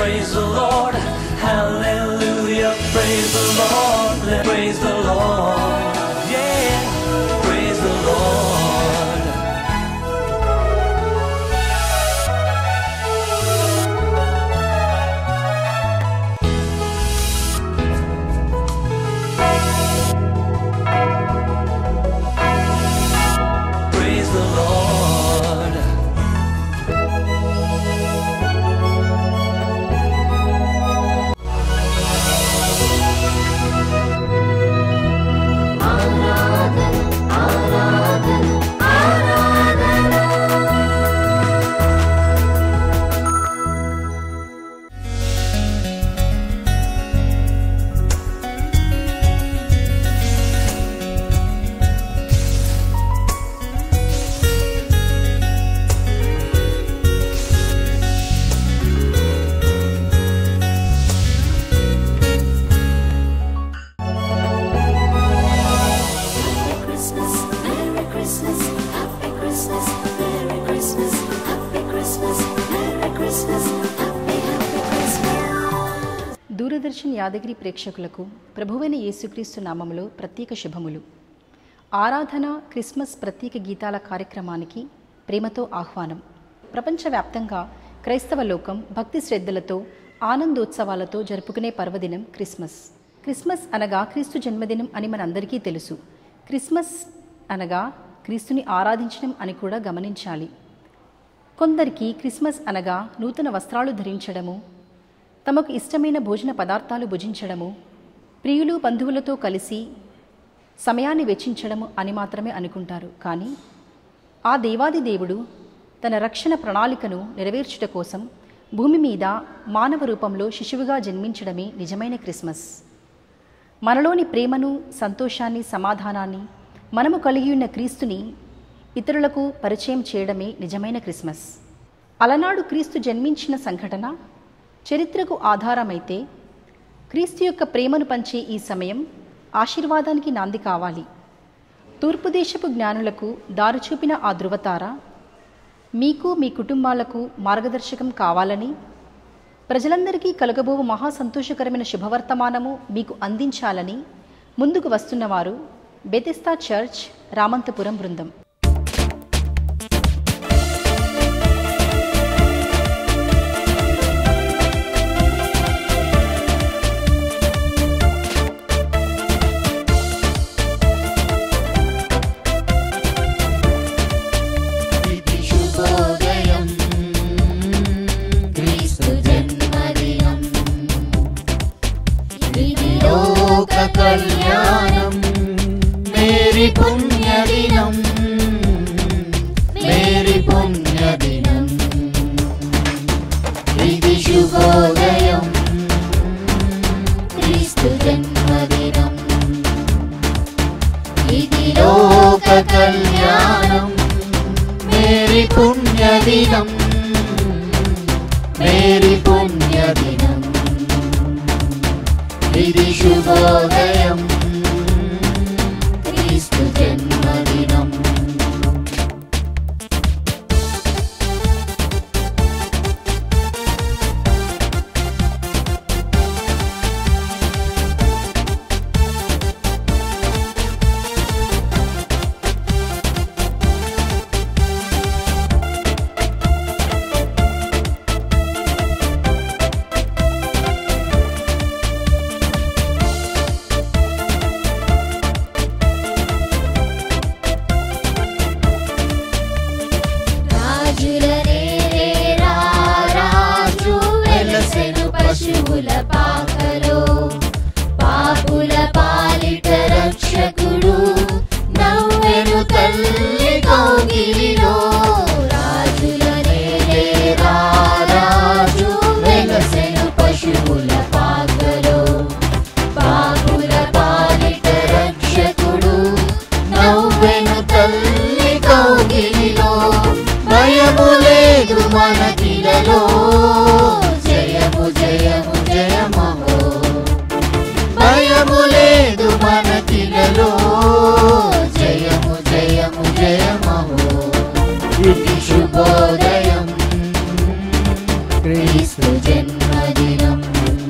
praise the Lord, hallelujah, praise the Lord, praise the Lord, yeah, praise the Lord. Praise the Lord. Doordarshan Yadagiri ప్రేక్షకులకు ప్రభువైన యేసుక్రీస్తు నామములో ప్రత్యేక శుభములు. ఆరాధన క్రిస్మస్ ప్రత్యేక గీతాల కార్యక్రమానికి ప్రేమతో ఆహ్వానం. ప్రపంచవ్యాప్తంగా క్రైస్తవ లోకం భక్తి శ్రద్ధలతో ఆనందోత్సవాలతో జరుపుకునే పర్వదినం క్రిస్మస్. క్రిస్మస్ అనగా క్రీస్తు జన్మదినం అని మనందరికీ తెలుసు. క్రిస్మస్ అనగా క్రీస్తుని ఆరాధించడం అని కూడా గమనించాలి. కొందరికి క్రిస్మస్ అనగా నూతన వస్త్రాలు ధరించడము, తమకు ఇష్టమైన భోజన పదార్థాలు భుజించడము, ప్రియులు బంధువులతో కలిసి సమయాన్ని వెచ్చించడము అని మాత్రమే అనుకుంటారు. కానీ ఆ దేవాది దేవుడు తన రక్షణ ప్రణాళికను నెరవేర్చుట కోసం భూమి మీద మానవ రూపంలో శిశువుగా జన్మించడమే నిజమైన క్రిస్మస్. మనలోని ప్రేమను, సంతోషాన్ని, సమాధానాన్ని, మనము కలిగి ఉన్న క్రీస్తుని ఇతరులకు పరిచయం చేయడమే నిజమైన క్రిస్మస్. అలనాడు క్రీస్తు జన్మించిన సంఘటన చరిత్రకు ఆధారమైతే క్రీస్తు యొక్క ప్రేమను పంచే ఈ సమయం ఆశీర్వాదానికి నాంది కావాలి. తూర్పు దేశపు జ్ఞానులకు దారి చూపిన ఆ ధృవతార మీకు, మీ కుటుంబాలకు మార్గదర్శకం కావాలని, ప్రజలందరికీ కలగబోవు మహా సంతోషకరమైన శుభవర్తమానము మీకు అందించాలని ముందుకు వస్తున్నవారు బెతెస్దా చర్చ్, రామంతపురం బృందం. కళ్యాణం మేరీ పుణ్యదినం, మేరీ పుణ్యదినం, ఇది శుభోదయం, క్రీస్తు జన్మదినం, ఇది లోక కళ్యాణం, మేరీ పుణ్యదినం, మేరీ పుణ్యదినం, ఇది శుభోదయం, క్రీస్తు జన్మదినం. పశువుల పాకలో పాపుల పాలిట రక్షకుడు నవ్వెను తల్లి కౌగిలిలో. రాజుల నేలే రాజు వెలసెను పశువుల పాకలో పాపుల పాలిట రక్షకుడు నవ్వెను తల్లి కౌగిలిలో. భయము లేదు మనకిలలో, జయము జయము జయమహో. భయము లేదు మనకిలలో, జయము జయము జయమహో. ఇది శుభోదయం, క్రీస్తు జన్మ జన్మదినం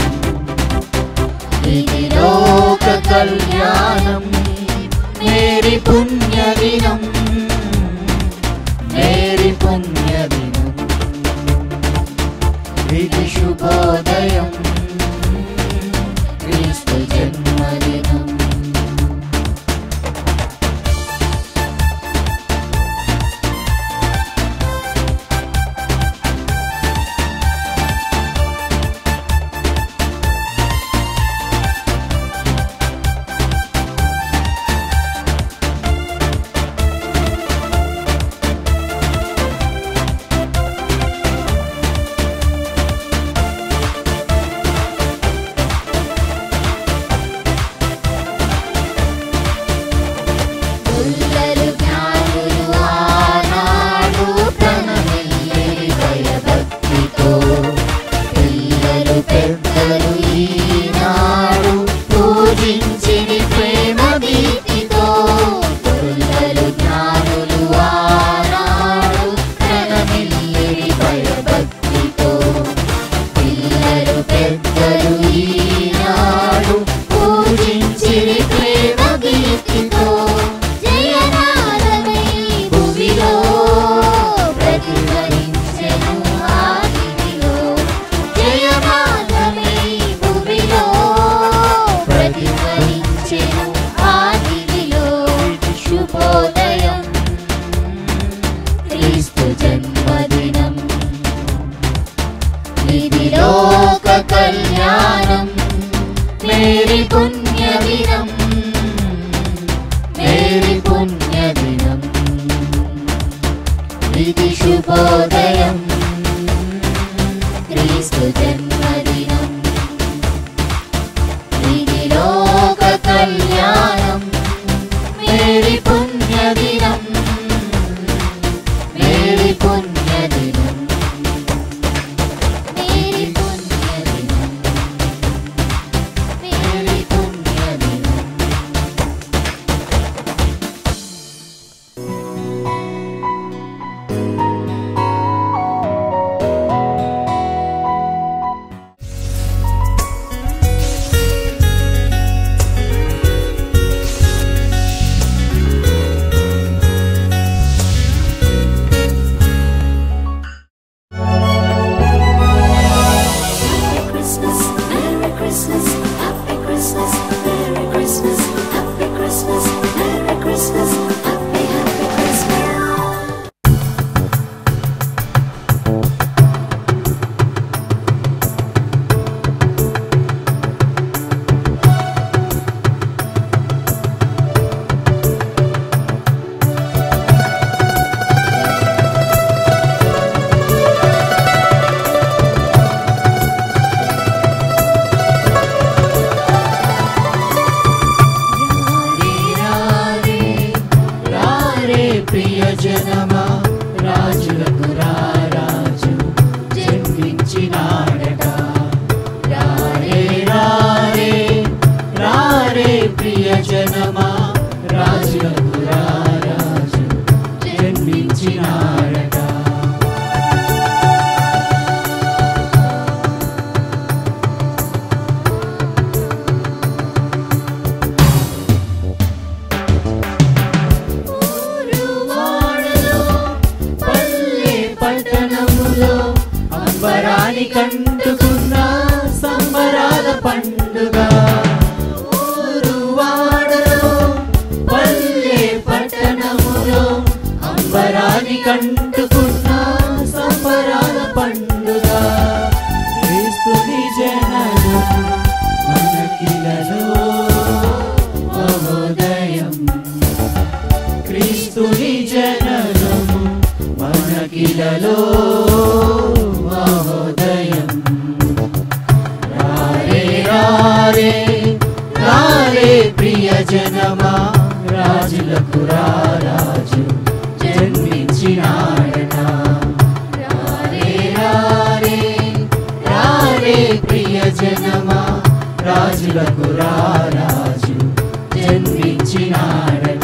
ఇది లోక కళ్యాణం మేరీ పుణ్యదినం మేరీ పుణ్యదినం ఇది శుభోదయం క్రీస్తు జన్మదినం మేరీ పుణ్యదినం మేరీ పుణ్యదినం ఇది శుభోదయం క్రీస్తు జన్మదినం ఇది లోక కళ్యాణం మేరీ పుణ్యదినం మేరీ పుణ్యదినం మేరీ పుణ్యదినం మేరీ పుణ్యదినం ప్రియజనమా రాజులకు రారాజు జన్మించినాడట రారే రారే రారే ప్రియజనమా రాజులకు రారాజు జన్మించినాడట అంబరాని కంటుకున్న సంబరాల పండుగ ఊరువాడలో పల్లె పట్టణములో అంబరాని కంటుకున్న సంబరాల పండుగ క్రీస్తుని జననం మనకిలలో మహోదయం క్రీస్తుని జననం మనకిలలో మహోదయం రారే రారే రారే ప్రియజనమా రాజులకు రారాజు జన్మించినాడట రారే రారే రారే ప్రియజనమా రాజులకు రారాజు జన్మించినాడట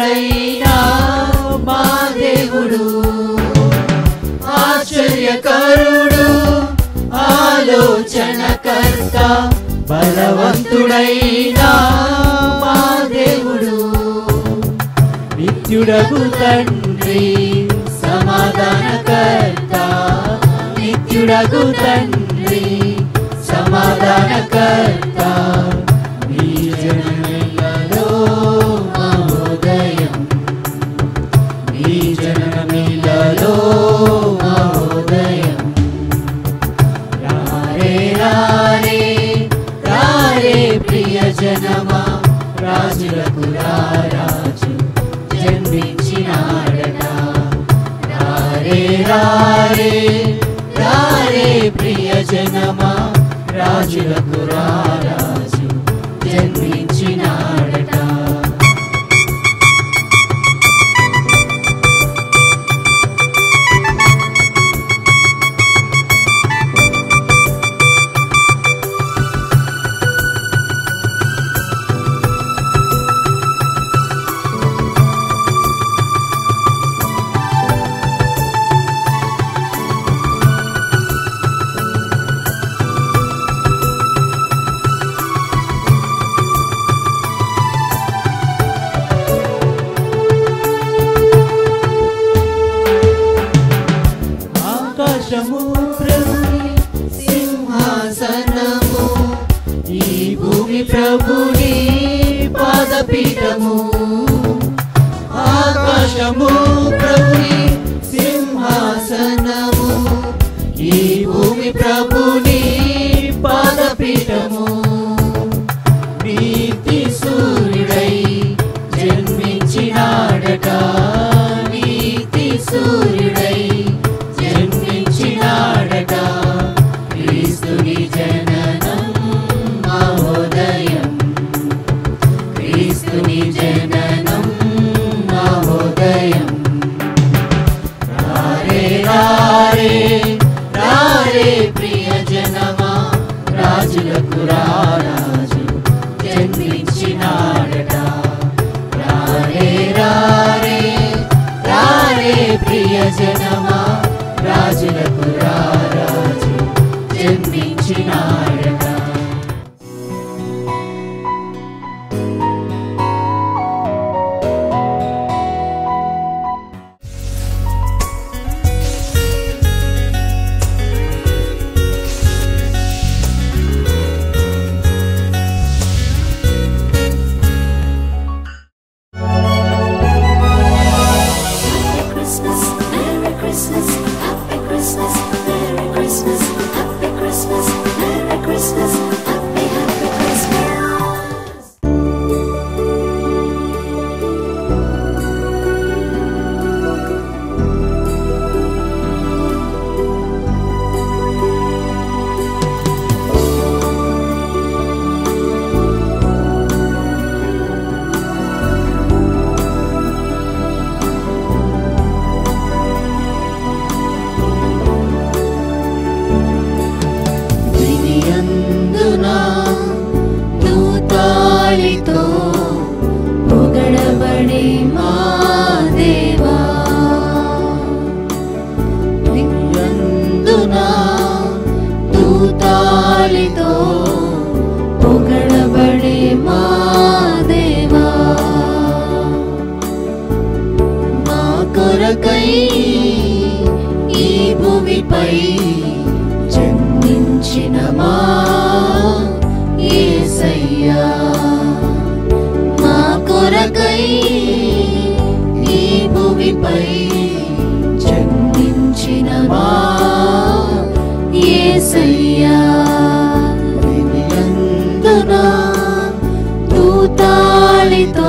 ధనవంతుడైనా మా దేవుడు, ఆశ్చర్యకరుడు, ఆలోచనకర్త, బలవంతుడైనా మా దేవుడు, నిత్యుడగు తండ్రి సమాధానకర్త, నిత్యుడగు తండ్రి సమాధానకర్త, నీ జనమిలలో మహోదయం, నీ జనమిలలో మహోదయం. రారే రారే రారే ప్రియజనమా, రాజులకు రారాజు జన్మించినాడట. రారే రారే రారే ప్రియజనమా, రాజులకు రారాజు జన్మించినాడట. ఆకాశము ప్రభుని సింహాసనము, ఈ భూమి ప్రభుని పాదపీఠము. ఆకాశము ప్రభుని సింహాసనము, ఈ భూమి ప్రభుని పాదపీఠము. నీతి సూర్యుడై జన్మించినాడట, నీతి సూర్యుడై జన్మించినాడట. క్రీస్తుని జననం మహోదయం, క్రీస్తుని జననం మహోదయం. రారే రారే రారే ప్రియజనమా, రాజులకు రారాజు జన్మించినాడట. రారే రారే రారే ప్రియజనమా, రాజులకు రారాజు జన్మించినాడట. కొరకై ఈ భూమిపై జన్మించిన మా యేసయ్యా, మా కొరకై ఈ భూమిపై జన్మించిన మా యేసయ్యా, దివ్యందున దూతాళితో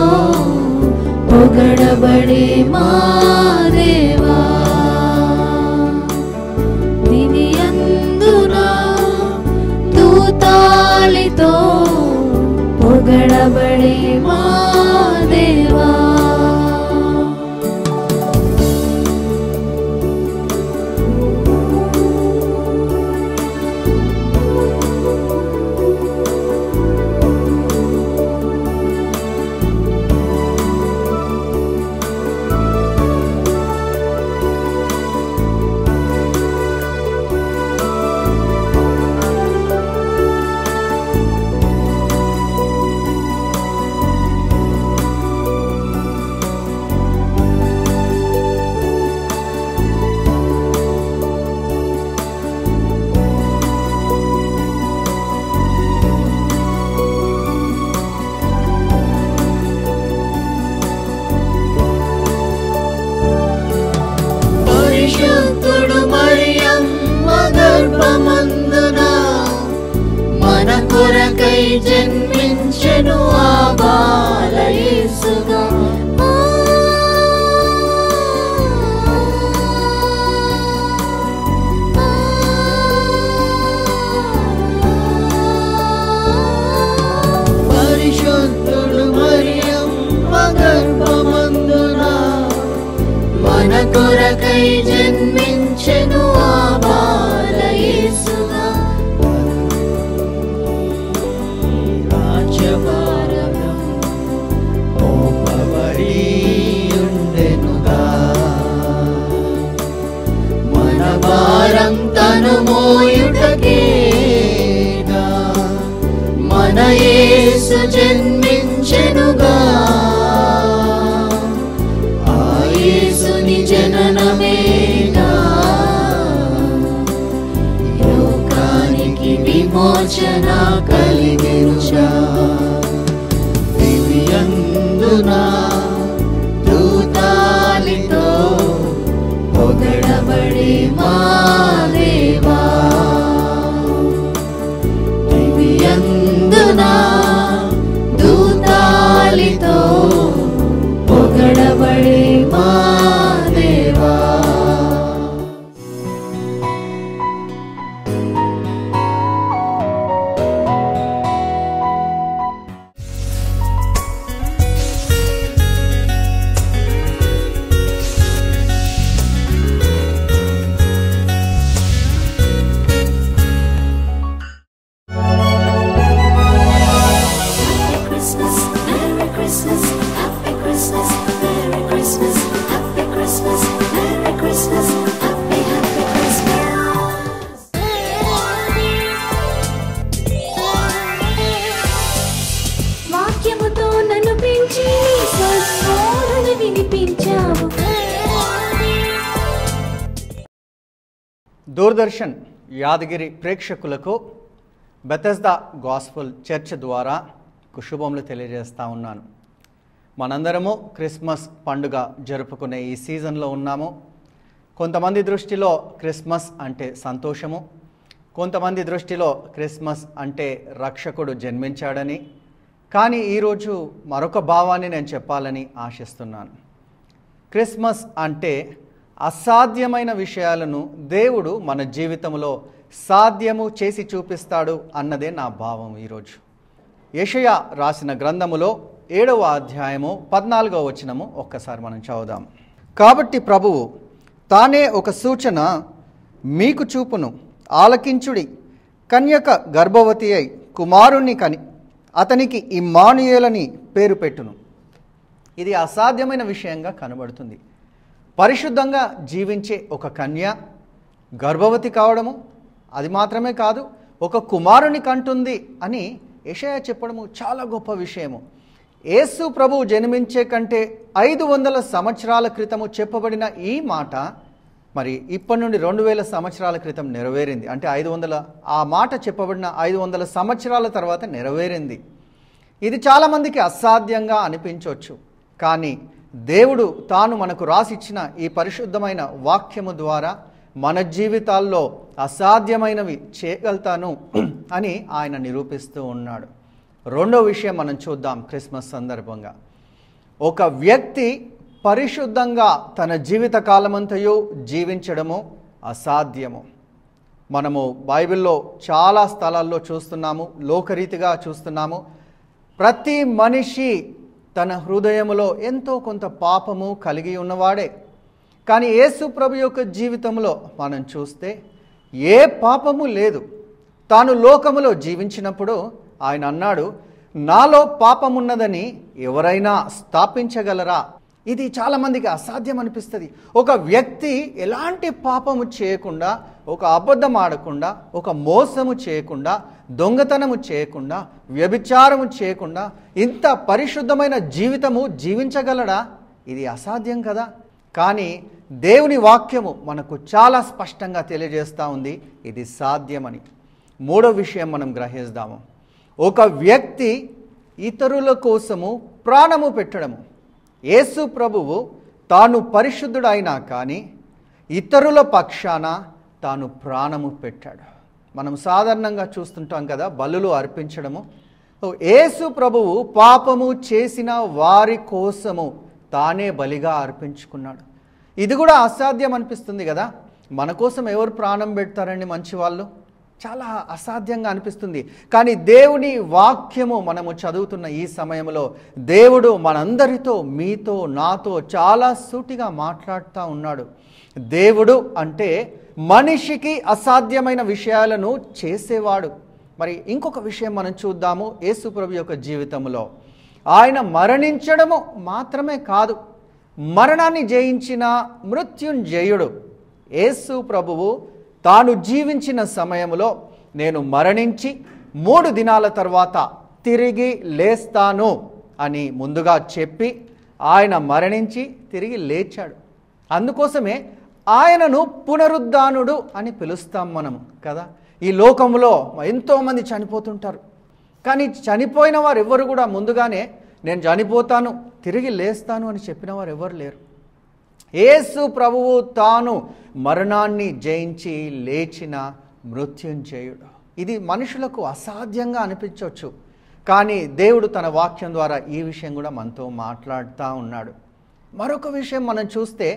పొగడబడే మా దేవా, దివ్యందున దూతాళితో పొగడబడే మా దేవా. జన్మించెను ఆ బాల యేసుగా. పరిశుద్ధుడు మరియమ్మ గర్భమందున మన కొరకై జన్మించెను ఆ బాల యేసుగా. రాజ్యభారం మోపబడి ఉండెనుగా. మన భారం తను మోయుటకేగా మన యేసు జన్మించెనుగా. ఆ యేసుని జననమేగా లోకానికి విమోచన కలిగెనుగా. దివ్యందున దూతాలితో పొగడబడే మా దేవా. దివ్యందున దూతాలితో పొగడబడే మా దేవా. వాక్యముతో నన్ను పెంచి స్వస్వరాలను వినిపించావు. దూరదర్శన్ యాదగిరి ప్రేక్షకులకు బెతెస్దా గాస్పుల్ చర్చ్ ద్వారా శుభములు తెలియజేస్తూ ఉన్నాను. మనందరము క్రిస్మస్ పండుగ జరుపుకునే ఈ సీజన్లో ఉన్నాము. కొంతమంది దృష్టిలో క్రిస్మస్ అంటే సంతోషము, కొంతమంది దృష్టిలో క్రిస్మస్ అంటే రక్షకుడు జన్మించాడని. కానీ ఈరోజు మరొక భావాన్ని నేను చెప్పాలని ఆశిస్తున్నాను. క్రిస్మస్ అంటే అసాధ్యమైన విషయాలను దేవుడు మన జీవితంలో సాధ్యము చేసి చూపిస్తాడు అన్నదే నా భావం. ఈరోజు యెషయా రాసిన గ్రంథములో 7వ అధ్యాయము 14వ వచనము ఒక్కసారి మనం చదువుదాం. కాబట్టి ప్రభువు తానే ఒక సూచన మీకు చూపును, ఆలకించుడి. కన్యక గర్భవతి అయి కుమారుణ్ణి కని అతనికి ఇమ్మానుయేలని పేరు పెట్టును. ఇది అసాధ్యమైన విషయంగా కనబడుతుంది. పరిశుద్ధంగా జీవించే ఒక కన్య గర్భవతి కావడము, అది మాత్రమే కాదు ఒక కుమారుని కంటుంది అని యెషయా చెప్పడము చాలా గొప్ప విషయము. యేసు ప్రభువు జన్మించే కంటే 500 సంవత్సరాల క్రితము చెప్పబడిన ఈ మాట మరి ఇప్పటి నుండి 2000 సంవత్సరాల క్రితం నెరవేరింది. అంటే 500 ఆ మాట చెప్పబడిన 500 సంవత్సరాల తర్వాత నెరవేరింది. ఇది చాలామందికి అసాధ్యంగా అనిపించవచ్చు. కానీ దేవుడు తాను మనకు రాసిచ్చిన ఈ పరిశుద్ధమైన వాక్యము ద్వారా మన జీవితాల్లో అసాధ్యమైనవి చేయగలుగుతాను అని ఆయన నిరూపిస్తూ ఉన్నాడు. రెండో విషయం మనం చూద్దాం. క్రిస్మస్ సందర్భంగా ఒక వ్యక్తి పరిశుద్ధంగా తన జీవిత కాలమంతయు జీవించడము అసాధ్యము. మనము బైబిల్లో చాలా స్థలాల్లో చూస్తున్నాము, లోకరీతిగా చూస్తున్నాము. ప్రతి మనిషి తన హృదయములో ఎంతో కొంత పాపము కలిగి ఉన్నవాడే. కానీ యేసు ప్రభు యొక్క జీవితంలో మనం చూస్తే ఏ పాపము లేదు. తాను లోకములో జీవించినప్పుడు ఆయన అన్నాడు, నాలో పాపమున్నదని ఎవరైనా స్థాపించగలరా? ఇది చాలామందికి అసాధ్యం అనిపిస్తుంది. ఒక వ్యక్తి ఎలాంటి పాపము చేయకుండా, ఒక అబద్ధం ఆడకుండా, ఒక మోసము చేయకుండా, దొంగతనము చేయకుండా, వ్యభిచారము చేయకుండా ఇంత పరిశుద్ధమైన జీవితము జీవించగలడా? ఇది అసాధ్యం కదా. కానీ దేవుని వాక్యము మనకు చాలా స్పష్టంగా తెలియజేస్తూ ఉంది ఇది సాధ్యమని. మూడో విషయం మనం గ్రహిస్తాము. ఒక వ్యక్తి ఇతరుల కోసము ప్రాణము పెట్టడము. యేసు ప్రభువు తాను పరిశుద్ధుడైనా కానీ ఇతరుల పక్షాన తాను ప్రాణము పెట్టాడు. మనం సాధారణంగా చూస్తుంటాం కదా, బలులు అర్పించడము. యేసు ప్రభువు పాపము చేసిన వారి కోసము తానే బలిగా అర్పించుకున్నాడు. ఇది కూడా అసాధ్యం అనిపిస్తుంది కదా. మన కోసం ఎవరు ప్రాణం పెడతారండి మంచి వాళ్ళు? చాలా అసాధ్యంగా అనిపిస్తుంది. కానీ దేవుని వాక్యము మనము చదువుతున్న ఈ సమయంలో దేవుడు మనందరితో, మీతో, నాతో చాలా సూటిగా మాట్లాడుతూ ఉన్నాడు. దేవుడు అంటే మనిషికి అసాధ్యమైన విషయాలను చేసేవాడు. మరి ఇంకొక విషయం మనం చూద్దాము. యేసు ప్రభు యొక్క జీవితంలో ఆయన మరణించడము మాత్రమే కాదు, మరణాన్ని జయించిన మృత్యుంజయుడు. యేసు ప్రభువు తాను జీవించిన సమయంలో నేను మరణించి 3 దినాల తర్వాత తిరిగి లేస్తాను అని ముందుగా చెప్పి ఆయన మరణించి తిరిగి లేచాడు. అందుకోసమే ఆయనను పునరుద్ధానుడు అని పిలుస్తాం మనం కదా. ఈ లోకంలో ఎంతోమంది చనిపోతుంటారు, కానీ చనిపోయిన వారు ఎవరు కూడా ముందుగానే నేను చనిపోతాను తిరిగి లేస్తాను అని చెప్పిన వారు ఎవరు లేరు. యేసు ప్రభువు తాను మరణాన్ని జయించి లేచిన మృత్యుంజయుడు. ఇది మనుషులకు అసాధ్యంగా అనిపించవచ్చు, కానీ దేవుడు తన వాక్యం ద్వారా ఈ విషయం కూడా మనతో మాట్లాడుతూ ఉన్నాడు. మరొక విషయం మనం చూస్తే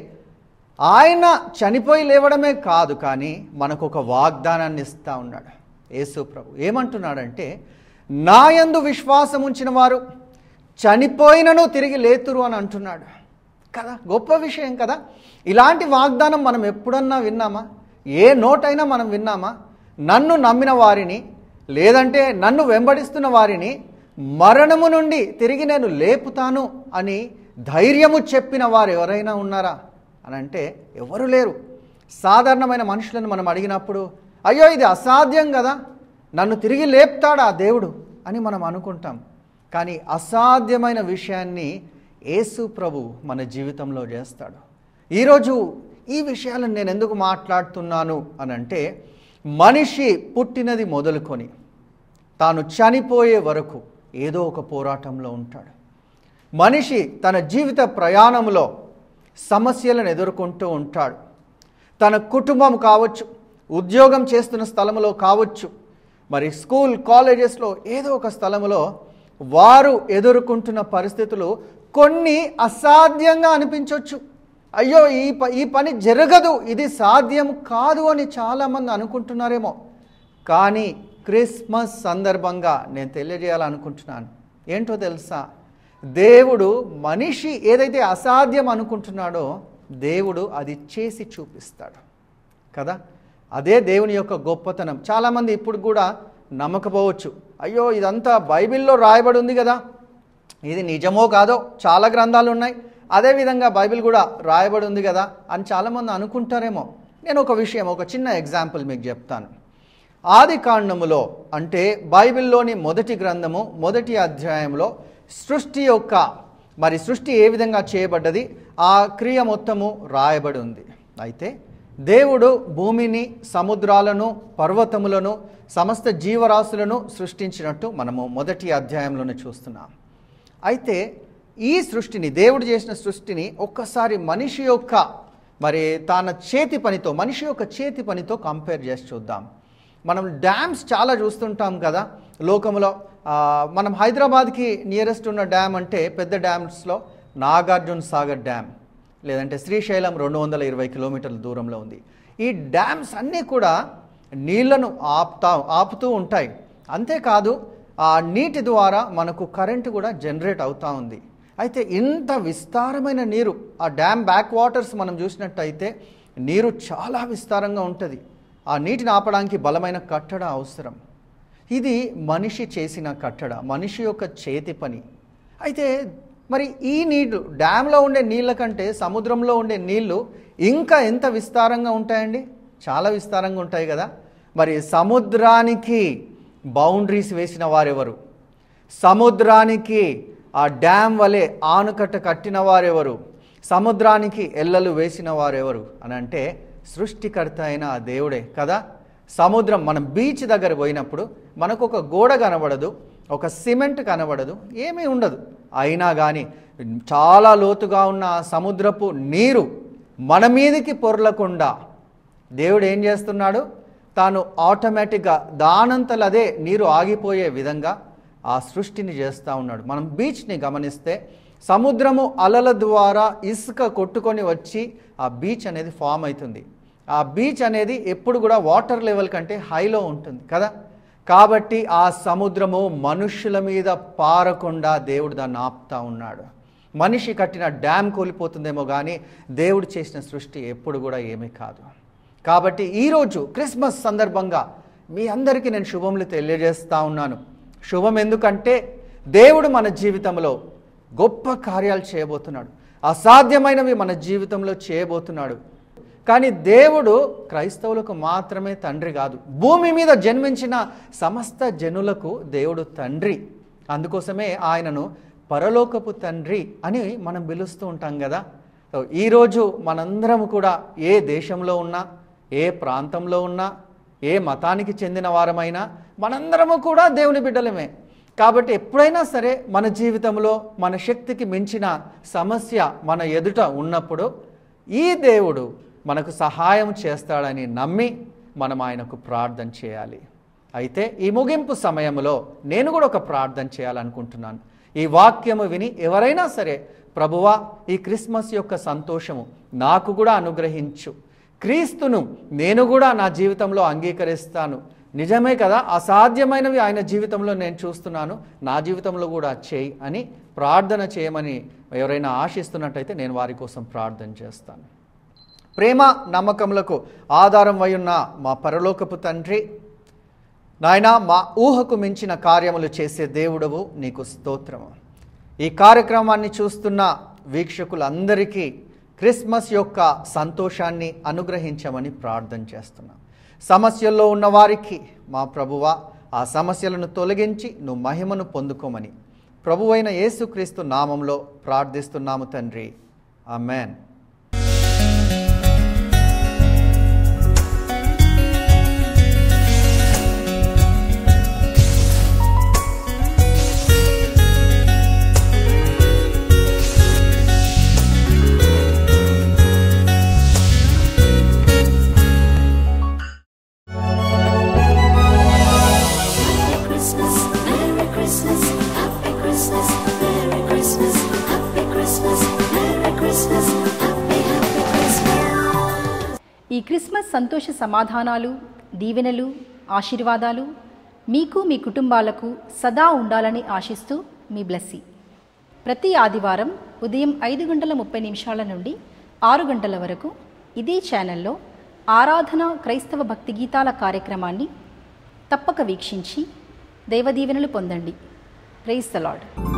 ఆయన చనిపోయి లేవడమే కాదు, కానీ మనకు ఒక వాగ్దానాన్ని ఇస్తూ ఉన్నాడు. యేసు ప్రభు ఏమంటున్నాడంటే, నా యందు విశ్వాసం ఉంచిన వారు చనిపోయినను తిరిగి లేతురు అని అంటున్నాడు కదా. గొప్ప విషయం కదా. ఇలాంటి వాగ్దానం మనం ఎప్పుడన్నా విన్నామా? ఏ నోటైనా మనం విన్నామా? నన్ను నమ్మిన వారిని, లేదంటే నన్ను వెంబడిస్తున్న వారిని మరణము నుండి తిరిగి నేను లేపుతాను అని ధైర్యము చెప్పిన వారు ఎవరైనా ఉన్నారా అని అంటే ఎవరు లేరు. సాధారణమైన మనుషులను మనం అడిగినప్పుడు అయ్యో ఇది అసాధ్యం కదా, నన్ను తిరిగి లేపుతాడా దేవుడు అని మనం అనుకుంటాం. కానీ అసాధ్యమైన విషయాన్ని యేసు ప్రభు మన జీవితంలో చేస్తాడు. ఈరోజు ఈ విషయాలను నేను ఎందుకు మాట్లాడుతున్నాను అని అంటే, మనిషి పుట్టినది మొదలుకొని తాను చనిపోయే వరకు ఏదో ఒక పోరాటంలో ఉంటాడు. మనిషి తన జీవిత ప్రయాణంలో సమస్యలను ఎదుర్కొంటూ ఉంటాడు. తన కుటుంబం కావచ్చు, ఉద్యోగం చేస్తున్న స్థలంలో కావచ్చు, మరి స్కూల్ కాలేజెస్లో ఏదో ఒక స్థలంలో వారు ఎదుర్కొంటున్న పరిస్థితులు కొన్ని అసాధ్యంగా అనిపించవచ్చు. అయ్యో ఈ పని జరగదు, ఇది సాధ్యం కాదు అని చాలామంది అనుకుంటున్నారేమో. కానీ క్రిస్మస్ సందర్భంగా నేను తెలియజేయాలనుకుంటున్నాను ఏంటో తెలుసా? దేవుడు మనిషి ఏదైతే అసాధ్యం అనుకుంటున్నాడో దేవుడు అది చేసి చూపిస్తాడు కదా. అదే దేవుని యొక్క గొప్పతనం. చాలామంది ఇప్పుడు కూడా నమ్మకపోవచ్చు. అయ్యో ఇదంతా బైబిల్లో రాయబడి ఉంది కదా, ఇది నిజమో కాదో చాలా గ్రంథాలు ఉన్నాయి, అదేవిధంగా బైబిల్ కూడా రాయబడి ఉంది కదా అని చాలామంది అనుకుంటారేమో. నేను ఒక చిన్న ఎగ్జాంపుల్ మీకు చెప్తాను. ఆదికాండములో అంటే బైబిల్లోని మొదటి గ్రంథము 1వ అధ్యాయంలో సృష్టి ఏ విధంగా చేయబడ్డది ఆ క్రియ మొత్తము రాయబడి ఉంది. అయితే దేవుడు భూమిని, సముద్రాలను, పర్వతములను, సమస్త జీవరాశులను సృష్టించినట్టు మనము 1వ అధ్యాయంలోనే చూస్తున్నాం. అయితే ఈ సృష్టిని, దేవుడు చేసిన సృష్టిని ఒక్కసారి మనిషి యొక్క చేతి పనితో కంపేర్ చేసి చూద్దాం. మనం డ్యామ్స్ చాలా చూస్తుంటాం కదా లోకంలో. మనం హైదరాబాద్కి నియరెస్ట్ ఉన్న డ్యామ్ అంటే పెద్ద డ్యామ్స్లో నాగార్జున సాగర్ డ్యామ్, లేదంటే శ్రీశైలం 220 కిలోమీటర్ల దూరంలో ఉంది. ఈ డ్యామ్స్ అన్నీ కూడా నీళ్లను ఆపుతూ ఉంటాయి. అంతేకాదు ఆ నీటి ద్వారా మనకు కరెంటు కూడా జనరేట్ అవుతూ ఉంది. అయితే ఇంత విస్తారమైన నీరు, ఆ డ్యామ్ బ్యాక్ వాటర్స్ మనం చూసినట్టయితే నీరు చాలా విస్తారంగా ఉంటుంది. ఆ నీటిని ఆపడానికి బలమైన కట్టడ అవసరం. ఇది మనిషి చేసిన కట్టడ, మనిషి యొక్క చేతి పని. అయితే మరి ఈ నీళ్లు, డ్యామ్లో ఉండే నీళ్ళ కంటే సముద్రంలో ఉండే నీళ్లు ఇంకా ఎంత విస్తారంగా ఉంటాయండి? చాలా విస్తారంగా ఉంటాయి కదా. మరి సముద్రానికి బౌండరీస్ వేసిన వారెవరు? సముద్రానికి ఆ డ్యామ్ వలె ఆనకట్ట కట్టిన వారెవరు? సముద్రానికి ఎల్లలు వేసిన వారెవరు అని అంటే సృష్టికర్త అయిన ఆ దేవుడే కదా. సముద్రం, మనం బీచ్ దగ్గర పోయినప్పుడు మనకు ఒక గోడ కనబడదు, ఒక సిమెంట్ కనబడదు, ఏమీ ఉండదు. అయినా కానీ చాలా లోతుగా ఉన్న సముద్రపు నీరు మన మీదికి పొర్లకుండా దేవుడు ఏం చేస్తున్నాడు? తాను ఆటోమేటిక్గా దానంతలదే నీరు ఆగిపోయే విధంగా ఆ సృష్టిని చేస్తూ ఉన్నాడు. మనం బీచ్ని గమనిస్తే సముద్రము అలల ద్వారా ఇసుక కొట్టుకొని వచ్చి ఆ బీచ్ అనేది ఫామ్ అవుతుంది. ఆ బీచ్ అనేది ఎప్పుడు కూడా వాటర్ లెవెల్ కంటే హైలో ఉంటుంది కదా. కాబట్టి ఆ సముద్రము మనుష్యుల మీద పారకుండా దేవుడు దాన్ని ఆపుతా ఉన్నాడు. మనిషి కట్టిన డ్యామ్ కూలిపోతుందేమో కానీ దేవుడు చేసిన సృష్టి ఎప్పుడు కూడా ఏమీ కాదు. కాబట్టి ఈరోజు క్రిస్మస్ సందర్భంగా మీ అందరికీ నేను శుభములు తెలియజేస్తూ ఉన్నాను. శుభం ఎందుకంటే దేవుడు మన జీవితంలో గొప్ప కార్యాలు చేయబోతున్నాడు. అసాధ్యమైనవి మన జీవితంలో చేయబోతున్నాడు. కానీ దేవుడు క్రైస్తవులకు మాత్రమే తండ్రి కాదు, భూమి మీద జన్మించిన సమస్త జనులకు దేవుడు తండ్రి. అందుకోసమే ఆయనను పరలోకపు తండ్రి అని మనం పిలుస్తూ ఉంటాం కదా. ఈరోజు మనందరం కూడా ఏ దేశంలో ఉన్నా, ఏ ప్రాంతంలో ఉన్నా, ఏ మతానికి చెందిన వారమైనా మనందరము కూడా దేవుని బిడ్డలమే. కాబట్టి ఎప్పుడైనా సరే మన జీవితంలో మన శక్తికి మించిన సమస్య మన ఎదుట ఉన్నప్పుడు ఈ దేవుడు మనకు సహాయం చేస్తాడని నమ్మి మనం ఆయనకు ప్రార్థన చేయాలి. అయితే ఈ ముగింపు సమయంలో నేను కూడా ఒక ప్రార్థన చేయాలనుకుంటున్నాను. ఈ వాక్యము విని ఎవరైనా సరే, ప్రభువా ఈ క్రిస్మస్ యొక్క సంతోషము నాకు కూడా అనుగ్రహించు, క్రీస్తును నేను కూడా నా జీవితంలో అంగీకరిస్తాను, నిజమే కదా అసాధ్యమైనవి ఆయన జీవితంలో నేను చూస్తున్నాను, నా జీవితంలో కూడా చేయి అని ప్రార్థన చేయమని ఎవరైనా ఆశిస్తున్నట్టయితే నేను వారి కోసం ప్రార్థన చేస్తాను. ప్రేమ నమ్మకములకు ఆధారం అయి ఉన్న మా పరలోకపు తండ్రి, నాయనా మా ఊహకు మించిన కార్యములు చేసే దేవుడవు నీకు స్తోత్రము. ఈ కార్యక్రమాన్ని చూస్తున్న వీక్షకులందరికీ క్రిస్మస్ యొక్క సంతోషాన్ని అనుగ్రహించమని ప్రార్థన చేస్తున్నాం. సమస్యల్లో ఉన్న వారికి మా ప్రభువా ఆ సమస్యలను తొలగించి నువ్వు మహిమను పొందుకోమని ప్రభువైన యేసుక్రీస్తు నామంలో ప్రార్థిస్తున్నాము తండ్రి. ఆమేన్. ఈ క్రిస్మస్ సంతోష సమాధానాలు, దీవెనలు, ఆశీర్వాదాలు మీకు మీ కుటుంబాలకు సదా ఉండాలని ఆశిస్తూ మీ బ్లెస్సీ. ప్రతి ఆదివారం ఉదయం 5:30 నుండి 6 గంటల వరకు ఇదే ఛానల్లో ఆరాధన క్రైస్తవ భక్తి గీతాల కార్యక్రమాన్ని తప్పక వీక్షించి దైవ దీవెనలు పొందండి. Praise the lord.